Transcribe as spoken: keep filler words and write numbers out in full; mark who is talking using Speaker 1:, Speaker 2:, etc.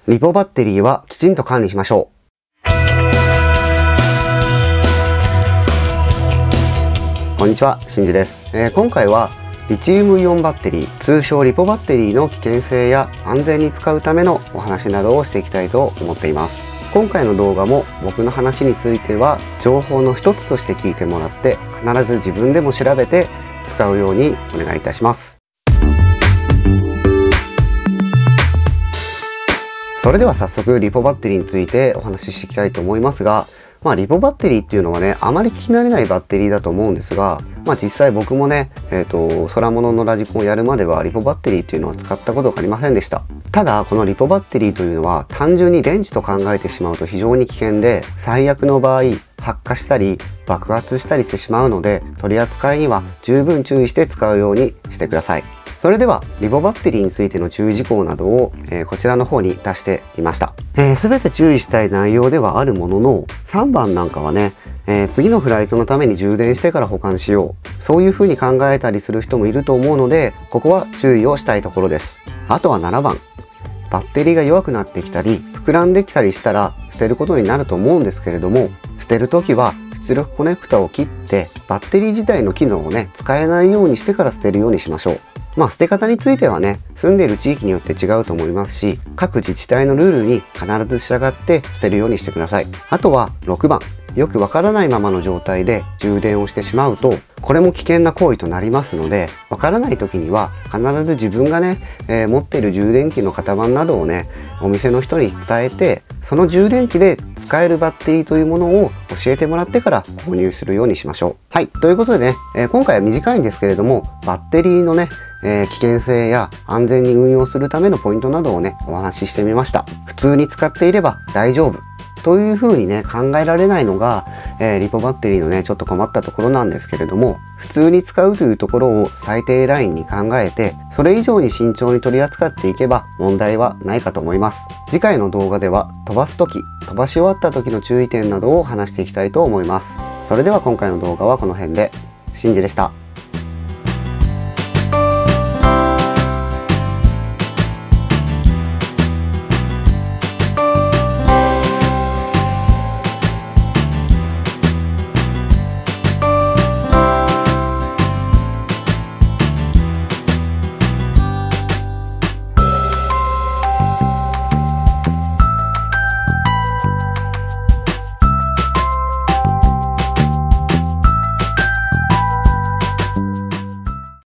Speaker 1: リポバッテリーはきちんと管理しましょう。こんにちは、しんじです、えー、今回はリチウムイオンバッテリー、通称リポバッテリーの危険性や安全に使うためのお話などをしていきたいと思っています。今回の動画も僕の話については情報の一つとして聞いてもらって、必ず自分でも調べて使うようにお願いいたします。それでは早速リポバッテリーについてお話ししていきたいと思いますが、まあリポバッテリーっていうのはね、あまり聞き慣れないバッテリーだと思うんですが、まあ実際僕もね、えっと、空物のラジコンをやるまではリポバッテリーっていうのは使ったことがありませんでした。ただ、このリポバッテリーというのは単純に電池と考えてしまうと非常に危険で、最悪の場合、発火したり爆発したりしてしまうので、取り扱いには十分注意して使うようにしてください。それではリポバッテリーについての注意事項などを、えー、こちらの方に出してみました。えー、全て注意したい内容ではあるものの、さんばんなんかはね、えー、次のフライトのために充電してから保管しよう、そういう風に考えたりする人もいると思うので、ここは注意をしたいところです。あとはななばん、バッテリーが弱くなってきたり膨らんできたりしたら捨てることになると思うんですけれども、捨てる時は出力コネクタを切ってバッテリー自体の機能をね使えないようにしてから捨てるようにしましょう。まあ捨て方についてはね、住んでいる地域によって違うと思いますし、各自治体のルールに必ず従って捨てるようにしてください。あとはろくばん、よくわからないままの状態で充電をしてしまうと、これも危険な行為となりますので、わからない時には必ず自分がね、えー、持っている充電器の型番などをね、お店の人に伝えて、その充電器で使えるバッテリーというものを教えてもらってから購入するようにしましょう。はい、ということでね、えー、今回は短いんですけれども、バッテリーのね、えー、危険性や安全に運用するためのポイントなどをね、お話ししてみました。普通に使っていれば大丈夫というふうにね考えられないのが、えー、リポバッテリーのねちょっと困ったところなんですけれども、普通に使うというところを最低ラインに考えて、それ以上に慎重に取り扱っていけば問題はないかと思います。次回の動画では飛ばす時、飛ばし終わった時の注意点などを話していきたいと思います。それでは今回の動画はこの辺で。しんじでした。